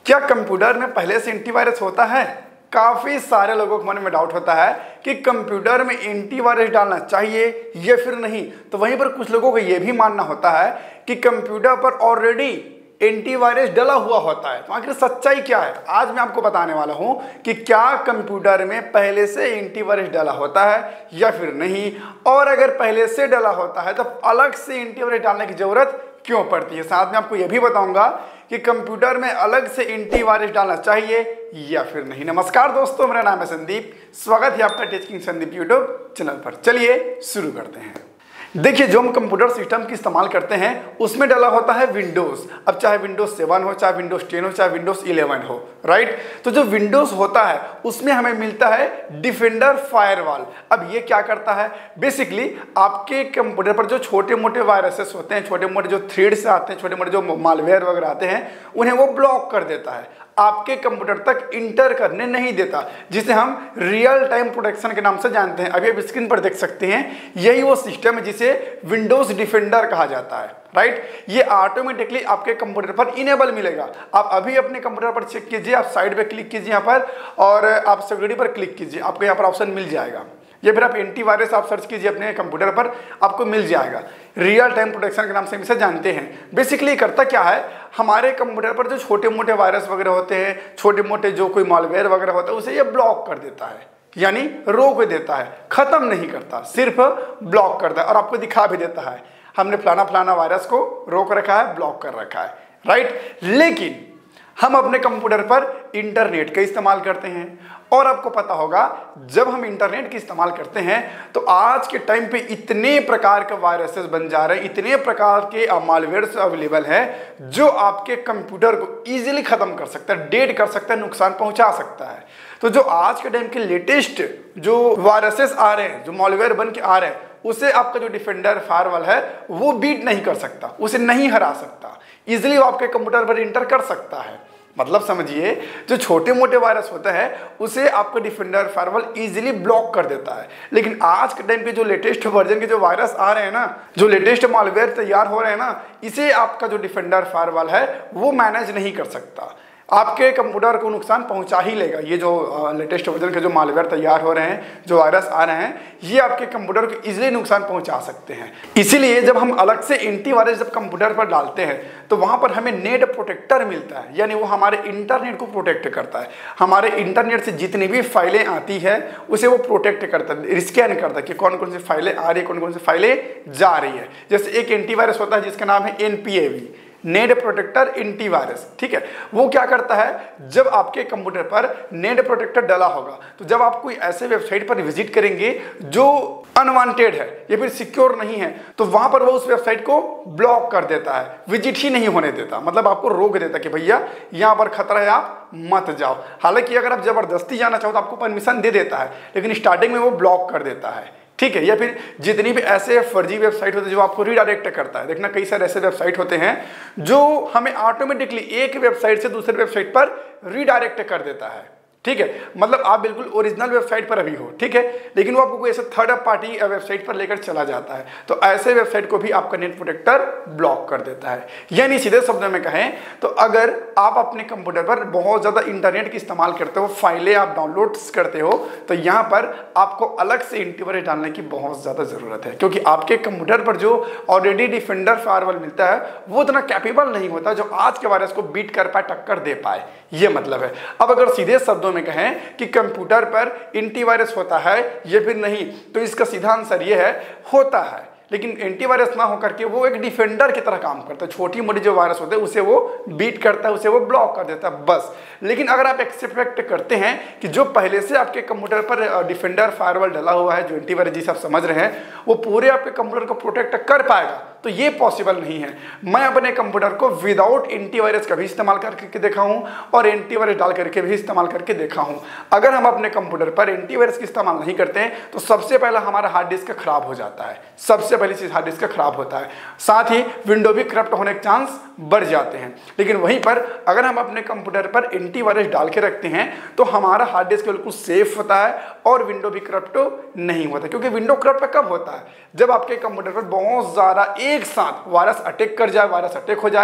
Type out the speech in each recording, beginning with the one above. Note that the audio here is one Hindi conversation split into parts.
क्या कंप्यूटर में पहले से एंटीवायरस होता है? काफ़ी सारे लोगों के मन में डाउट होता है कि कंप्यूटर में एंटीवायरस डालना चाहिए या फिर नहीं। तो वहीं पर कुछ लोगों को यह भी मानना होता है कि कंप्यूटर पर ऑलरेडी एंटीवायरस डला हुआ होता है। तो आखिर सच्चाई क्या है, आज मैं आपको बताने वाला हूं कि क्या कंप्यूटर में पहले से एंटीवायरस डला होता है या फिर नहीं, और अगर पहले से डला होता है तो अलग से एंटीवायरस डालने की जरूरत क्यों पड़ती है। साथ में आपको यह भी बताऊंगा कि कंप्यूटर में अलग से एंटीवायरस डालना चाहिए या फिर नहीं। नमस्कार दोस्तों, मेरा नाम है संदीप, स्वागत है आपका Tech King Sandeep YouTube channel पर। चलिए शुरू करते हैं। देखिए, जो हम कंप्यूटर सिस्टम की इस्तेमाल करते हैं उसमें डला होता है विंडोज़। अब चाहे विंडोज़ 7 हो, चाहे विंडोज़ 10 हो, चाहे विंडोज़ 11 हो, राइट। तो जो विंडोज़ होता है उसमें हमें मिलता है डिफेंडर फायरवॉल। अब ये क्या करता है, बेसिकली आपके कंप्यूटर पर जो छोटे मोटे वायरसेस होते हैं, छोटे मोटे जो थ्रेड्स आते हैं, छोटे मोटे जो मालवेयर वगैरह आते हैं, उन्हें वो ब्लॉक कर देता है, आपके कंप्यूटर तक इंटर करने नहीं देता, जिसे हम रियल टाइम प्रोटेक्शन के नाम से जानते हैं। अभी आप स्क्रीन पर देख सकते हैं, यही वो सिस्टम है जिसे विंडोज डिफेंडर कहा जाता है, राइट। ये ऑटोमेटिकली आपके कंप्यूटर पर इनेबल मिलेगा। आप अभी अपने कंप्यूटर पर चेक कीजिए, आप साइड पे क्लिक कीजिए यहाँ पर और आप सिक्योरिटी पर क्लिक कीजिए, आपको यहाँ पर ऑप्शन मिल जाएगा। या फिर आप एंटीवायरस आप सर्च कीजिए अपने कंप्यूटर पर, आपको मिल जाएगा। रियल टाइम प्रोटेक्शन के नाम से इसे जानते हैं। बेसिकली करता क्या है, हमारे कंप्यूटर पर जो छोटे मोटे वायरस वगैरह होते हैं, छोटे मोटे जो कोई मॉलवेयर वगैरह होता है, उसे ये ब्लॉक कर देता है, यानी रोक देता है, खत्म नहीं करता, सिर्फ ब्लॉक करता है और आपको दिखा भी देता है हमने फलाना फलाना वायरस को रोक रखा है, ब्लॉक कर रखा है, राइट। लेकिन हम अपने कंप्यूटर पर इंटरनेट का इस्तेमाल करते हैं और आपको पता होगा जब हम इंटरनेट की इस्तेमाल करते हैं तो आज के टाइम पे इतने प्रकार के वायरसेस बन जा रहे हैं, इतने प्रकार के मालवेयर्स अवेलेबल हैं जो आपके कंप्यूटर को इजीली खत्म कर सकता है, डेड कर सकता है, नुकसान पहुंचा सकता है। तो जो आज के टाइम के लेटेस्ट जो वायरसेस आ रहे हैं, जो मालवेयर बन के आ रहे हैं, उसे आपका जो डिफेंडर फायरवॉल है वो बीट नहीं कर सकता, उसे नहीं हरा सकता, इजीली वो आपके कंप्यूटर पर इंटर कर सकता है। मतलब समझिए, जो छोटे मोटे वायरस होता है उसे आपका डिफेंडर फायरवॉल इजीली ब्लॉक कर देता है। लेकिन आज के टाइम पे जो लेटेस्ट वर्जन के जो वायरस आ रहे हैं ना, जो लेटेस्ट मालवेयर तैयार हो रहे हैं ना, इसे आपका जो डिफेंडर फायरवॉल है वो मैनेज नहीं कर सकता, आपके कंप्यूटर को नुकसान पहुंचा ही लेगा। ये जो लेटेस्ट वर्जन के जो मालवेयर तैयार हो रहे हैं, जो वायरस आ रहे हैं, ये आपके कंप्यूटर को इजीली नुकसान पहुंचा सकते हैं। इसीलिए जब हम अलग से एंटीवायरस जब कंप्यूटर पर डालते हैं तो वहां पर हमें नेट प्रोटेक्टर मिलता है, यानी वो हमारे इंटरनेट को प्रोटेक्ट करता है। हमारे इंटरनेट से जितनी भी फाइलें आती है उसे वो प्रोटेक्ट करता है, स्कैन करता है कि कौन कौन सी फाइलें आ रही है, कौन कौन सी फाइलें जा रही है। जैसे एक एंटीवायरस होता है जिसका नाम है NPAV, नेट प्रोटेक्टर एंटीवायरस, ठीक है। वो क्या करता है, जब आपके कंप्यूटर पर नेट प्रोटेक्टर डला होगा तो जब आप कोई ऐसे वेबसाइट पर विजिट करेंगे जो अनवांटेड है या फिर सिक्योर नहीं है, तो वहां पर वो उस वेबसाइट को ब्लॉक कर देता है, विजिट ही नहीं होने देता, मतलब आपको रोक देता कि भैया यहाँ पर खतरा है, आप मत जाओ। हालांकि अगर आप जबरदस्ती जाना चाहो तो आपको परमिशन दे देता है, लेकिन स्टार्टिंग में वो ब्लॉक कर देता है, ठीक है। या फिर जितनी भी ऐसे फर्जी वेबसाइट होते हैं जो आपको रीडायरेक्ट करता है, देखना कई सारे ऐसे वेबसाइट होते हैं जो हमें ऑटोमेटिकली एक वेबसाइट से दूसरे वेबसाइट पर रीडायरेक्ट कर देता है, ठीक है। मतलब आप बिल्कुल ओरिजिनल वेबसाइट पर अभी हो, ठीक है, लेकिन वो आपको कोई ऐसे थर्ड पार्टी वेबसाइट पर लेकर चला जाता है, तो ऐसे वेबसाइट को भी आपका नेट प्रोटेक्टर ब्लॉक कर देता है। यानी सीधे शब्दों में कहें तो अगर आप अपने कंप्यूटर पर बहुत ज़्यादा इंटरनेट की इस्तेमाल करते हो, फाइलें आप डाउनलोड करते हो, तो यहाँ पर आपको अलग से एंटीवायरस डालने की बहुत ज़्यादा ज़रूरत है, क्योंकि आपके कंप्यूटर पर जो ऑलरेडी डिफेंडर फायरवॉल मिलता है वो उतना कैपेबल नहीं होता जो आज के वायरस को बीट कर पाए, टक्कर दे पाए, ये मतलब है। अब अगर सीधे शब्दों में कहें कि कंप्यूटर पर एंटीवायरस होता है या फिर नहीं, तो इसका सीधा आंसर ये है, होता है। लेकिन एंटीवायरस ना होकर के वो एक डिफेंडर की तरह काम करता है, छोटी मोटी जो वायरस होते हैं उसे वो बीट करता है, उसे वो ब्लॉक कर देता है, बस। लेकिन अगर आप एक्सपेक्ट करते हैं कि जो पहले से आपके कंप्यूटर पर डिफेंडर फायरवॉल डला हुआ है, जो एंटीवायरस जिसे आप समझ रहे हैं, वो पूरे आपके कंप्यूटर को प्रोटेक्ट कर पाएगा, तो ये पॉसिबल नहीं है। मैं अपने कंप्यूटर को विदाउट एंटीवायरस का भी इस्तेमाल करके देखा हूँ और एंटीवायरस डाल करके भी इस्तेमाल करके देखा हूँ। अगर हम अपने कंप्यूटर पर एंटीवायरस का इस्तेमाल नहीं करते हैं तो सबसे पहला हमारा हार्ड डिस्क खराब हो जाता है, सबसे पहली चीज हार्ड डिस्क खराब होता है, साथ ही विंडो भी करप्ट होने के चांस बढ़ जाते हैं। लेकिन वहीं पर अगर हम अपने कंप्यूटर पर एंटीवायरस डाल के रखते हैं तो हमारा हार्ड डिस्क बिल्कुल सेफ होता है और विंडो भी करप्ट नहीं होता। क्योंकि विंडो करप्ट कब होता है, जब आपके कंप्यूटर पर बहुत ज़्यादा एक साथ वायरस अटैक कर जाए, वायरस अटैक हो जाए,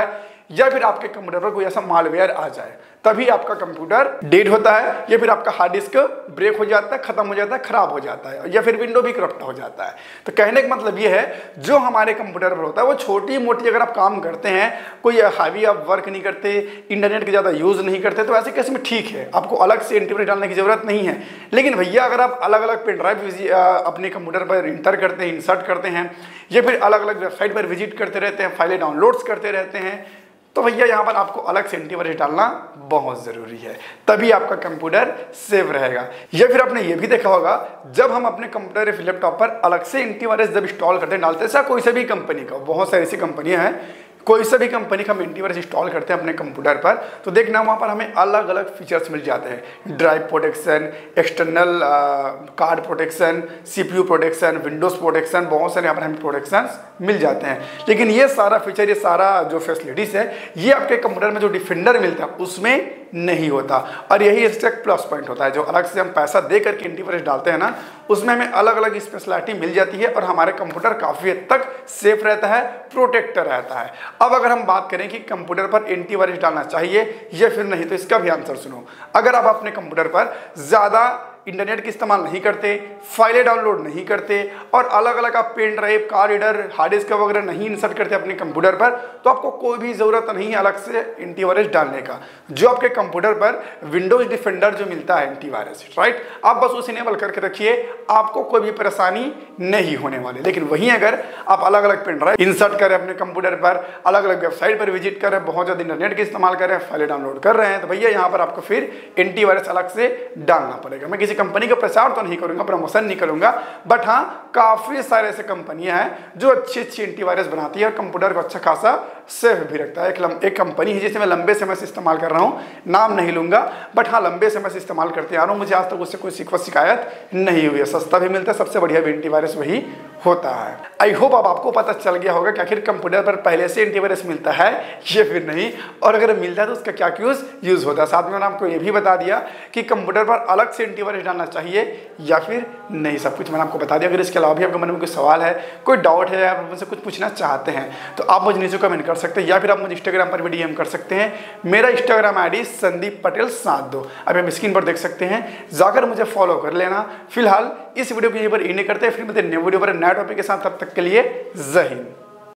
या फिर आपके कंप्यूटर पर कोई ऐसा मालवेयर आ जाए, तभी आपका कंप्यूटर डेड होता है, या फिर आपका हार्ड डिस्क ब्रेक हो जाता है, खत्म हो जाता है, खराब हो जाता है, या फिर विंडो भी करप्ट हो जाता है। तो कहने का मतलब ये है जो हमारे कंप्यूटर पर होता है वो छोटी मोटी अगर आप काम करते हैं, कोई हैवी आप वर्क नहीं करते, इंटरनेट का ज़्यादा यूज़ नहीं करते, तो ऐसे केस में ठीक है, आपको अलग से एंटीवायरस डालने की जरूरत नहीं है। लेकिन भैया अगर आप अलग अलग पेन ड्राइव अपने कंप्यूटर पर इंसर्ट करते हैं, या फिर अलग अलग वेबसाइट पर विजिट करते रहते हैं, फाइलें डाउनलोड्स करते रहते हैं, तो भैया यहाँ पर आपको अलग से एंटीवायरस डालना बहुत ज़रूरी है, तभी आपका कंप्यूटर सेफ रहेगा। या फिर आपने ये भी देखा होगा, जब हम अपने कंप्यूटर या फिर लैपटॉप पर अलग से एंटीवायरस जब इंस्टॉल करते हैं, डालते हैं, कोई से भी कंपनी का, बहुत सारी ऐसी कंपनियां हैं, कोई से भी कंपनी का हम एंटीवायरस इंस्टॉल करते हैं अपने कंप्यूटर पर, तो देखना वहाँ पर हमें अलग अलग फीचर्स मिल जाते हैं। Drive protection, external card protection, CPU protection, Windows protection, बहुत सारे यहाँ पर हमें प्रोटेक्शन मिल जाते हैं। लेकिन ये सारा फीचर, ये सारा जो फैसिलिटीज़ है, ये आपके कंप्यूटर में जो डिफेंडर मिलता है उसमें नहीं होता। और यही इसका एक प्लस पॉइंट होता है, जो अलग से हम पैसा दे करके एंटीवायरस डालते हैं ना, उसमें हमें अलग अलग स्पेशलिटी मिल जाती है और हमारे कंप्यूटर काफ़ी हद तक सेफ रहता है, प्रोटेक्टर रहता है। अब अगर हम बात करें कि कंप्यूटर पर एंटीवायरस डालना चाहिए या फिर नहीं, तो इसका भी आंसर सुनो। अगर आप अपने कंप्यूटर पर ज़्यादा इंटरनेट का इस्तेमाल नहीं करते, फाइलें डाउनलोड नहीं करते, और अलग अलग आप pen drive, card reader, hard disk वगैरह नहीं इंसर्ट करते अपने कंप्यूटर पर, तो आपको कोई भी ज़रूरत नहीं है अलग से एंटीवायरस डालने का। जो आपके कंप्यूटर पर विंडोज डिफेंडर जो मिलता है एंटीवायरस, राइट, आप बस उसे इनेबल करके रखिए, आपको कोई भी परेशानी नहीं होने वाली। लेकिन वहीं अगर आप अलग अलग पेन ड्राइव इंसर्ट करें अपने कंप्यूटर पर, अलग अलग वेबसाइट पर विजिट करें, बहुत ज़्यादा इंटरनेट का इस्तेमाल करें, फाइलें डाउनलोड कर रहे हैं, तो भैया यहाँ पर आपको फिर एंटीवायरस अलग से डालना पड़ेगा। मैं किसी कंपनी का प्रचार तो नहीं करूंगा, प्रमोशन नहीं करूंगा, बट हाँ काफ़ी सारे ऐसे कंपनियां हैं जो अच्छी अच्छी एंटीवायरस बनाती है और कंप्यूटर को अच्छा खासा सेफ भी रखता है। एक कंपनी है जिसे मैं लंबे समय से इस्तेमाल कर रहा हूँ, नाम नहीं लूंगा, बट हाँ लंबे समय से इस्तेमाल करते आ रहा हूँ, मुझे आज तक उससे कोई शिकायत नहीं हुई है। सस्ता भी मिलता है, सबसे बढ़िया भी एंटीवायरस वही होता है। आई होप अब आपको पता चल गया होगा कि आखिर कंप्यूटर पर पहले से एंटीवायरस मिलता है या फिर नहीं, और अगर मिलता है तो उसका क्या यूज़ होता है। साथ में मैंने आपको ये भी बता दिया कि कंप्यूटर पर अलग से एंटीवायरस डालना चाहिए या फिर नहीं, सब कुछ मैंने आपको बता दिया। अगर इसके अलावा भी आपके मन में कोई सवाल है, कोई डाउट है, आप मुझसे कुछ पूछना चाहते हैं, तो आप मुझे नीचे कमेंट कर सकते हैं, या फिर आप मुझे इंस्टाग्राम पर भी DM कर सकते हैं। मेरा इंस्टाग्राम ID संदीप पटेल 72, अभी हम स्क्रीन पर देख सकते हैं, जाकर मुझे फॉलो कर लेना। फिलहाल इस वीडियो को यहीं पर एंड करते हैं, फिर मिलते हैं नए वीडियो पर नए टॉपिक के साथ। तब तक के लिए जय हिंद।